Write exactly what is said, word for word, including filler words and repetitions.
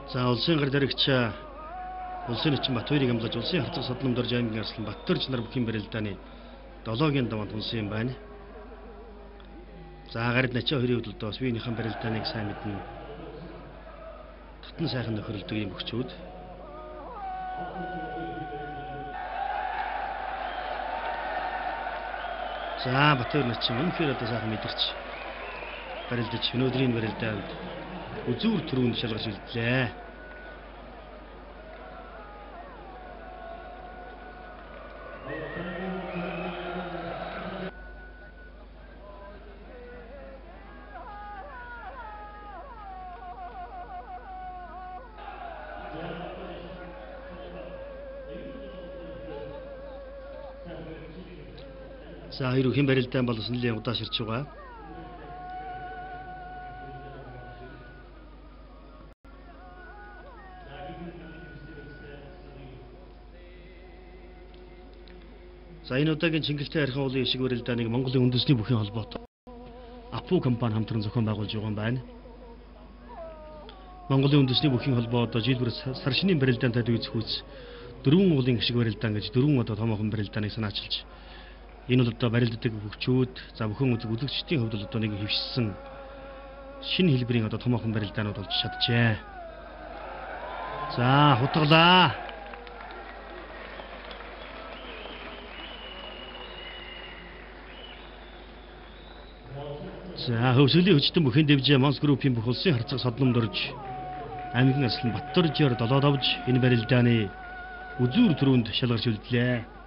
За улсын гар дэрэгч улсын эчин Батбаярыг амлаж улсын харцаг Содном Дорж аймгийн арслан Баттарж нар бүхийн барилдааны долоогийн даваанд унсан юм байна. За гарид начаа хоёрын хувьд бас биенийхэн барилдааныг сайн мэднэ. Татан сайхан нөхөрлөдөг юм өгчүүд. За Батбаяр начин үнэхээр одоо сайхан мэдэрч барилдаж өнөөдрийн барилдаанд үзүүр түрүүнд шалгаж үлдлээ. За хоёр хэн барилдаан болсон нэлийн удаа ширч байгаа. За энэ удаагийн Чингэлтэй архин уулын ишиг барилдааныг Монголын үндэсний бүхий холбоотой Апу компани хамтран зохион байгуулж байгаа юм байна. Монголын үндэсний бүхий холбоо одоо жишээлбэл сар шинийн барилдаантай үзэхүүц дөрвөн уулын ишиг барилдаан гэж дөрвөн одоо томоохон барилдааныг санаачилж энэ бол одоо барилддаг хөгчүүд за бүхэн үзэгчдийн хувьд бол одоо нэг хөвшсөн шинэ хэлбэрийн одоо томоохон барилдаанууд болж чаджээ. За хутгалаа. За хөвсгөлийн хүчтэн бүхэн дэвжээ Монс группийн бүх улсын харцаг Содном Дорж аймгийн арслан Баттаржаар долоод авж энэ барилдааны үзүүр түрүүнд шалгарч үлдлээ.